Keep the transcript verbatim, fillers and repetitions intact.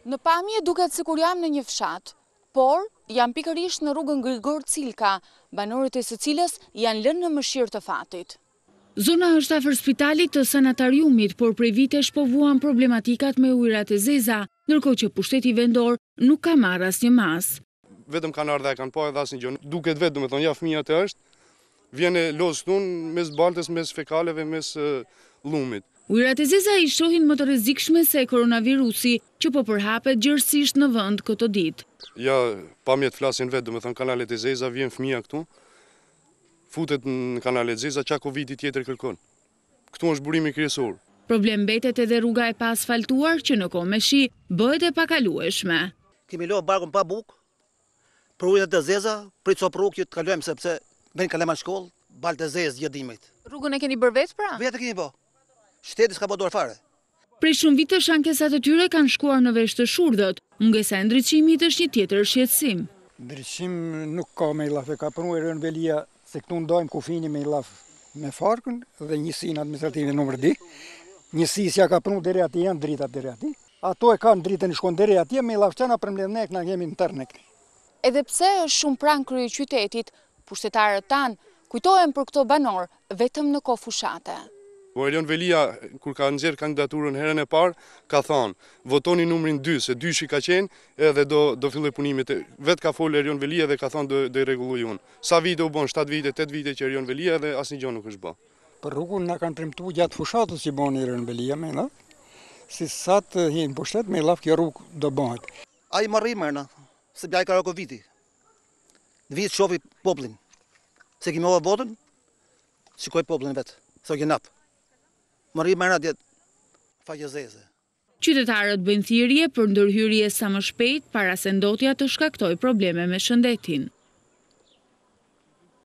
Në pamje duket sikur jam në një fshat, por jam pikërisht në rrugën Grigor Cilka, banorët e së cilës janë lënë në mëshirë të fatit. Zona është afër spitalit të Sanatoriumit, por prej vitesh po vuan problematikat me ujërat e zeza, ndërkohë që pushteti vendor nuk ka marrë asnjë mas. Vetëm kanë ardhur e kanë pa edhe asnjë gjë. Duket vetë, domethënë, ja fëmia të është, vjen e los këtu mes baltës, mes fekaleve, mes uh, llumit. Ujërat e zeza i shohin më të rrezikshme se koronavirusi, që po përhapet gjërësisht në vend këto ditë. Ja, pamjet flasin vetë, domethënë kanalet e zeza, vjen fëmia këtu, futet në kanalet e zeza, çka Covid tjetër kërkon. Këtu është burimi kryesor. Problem mbetet edhe rruga e paasfaltuar që në kohë me shi bëhet e pakalueshme. Kemi lënë barkun pa bukë, për ujërat e zeza, prit so rrugë që të kalojmë sepse bën kalema në shkollë, baltë e zezë gjatë dimrit. Rrugën e keni bërë vetë pra? Vetë kemi bë. Shteti s'ka bërë dorë fare. Prej shumë vitesh ankesat e tyre kanë shkuar në vesh të shurdhët. Mungesa e ndriçimit është një tjetër shqetësim. Ndriçim nuk ka me llaf, e ka pranuar Velia se këtu ndajmë kufini me llaf me farkën dhe njësinë administrative numër dy. Njësisja ka pranuar deri aty janë dritat deri aty. Ato e kanë dritën e shkon deri atje me llaf çana për mbledhnek na kemi në tërnek. Edhe pse është shumë pranë kryeqytetit, pushtetarët tanë kujtohen për këto banor vetëm në kohë fushate. Veliaj, kur ka nxjerrë kandidaturën herën e parë, ka thënë, votoni numrin dy, se dyshi ka qenë edhe do, do filloj punimet. Vetë ka folë Erion Veliaj dhe ka thënë do, do i rregulluj unë. Sa vite u bën, shtatë vite, tetë vite që Erion Veliaj dhe asnjë gjë nuk është bë. Për rrugën na kanë premtuar gjatë fushatës që bën Erion Veliaj me llaf. Si sa të hin pushtet me llaf kjo rrugë do bëhet. Ai marri mërna, se bjaj ka Covid. Në vit shofi popullin. Se kemi ova votën, shikoj popullin vetë, sa gjenap. Marri mërna djetë faqe zeze. Qytetarët bëjnë thirrje për ndërhyrje sa më shpejt para se ndotja të shkaktoj probleme me shëndetin.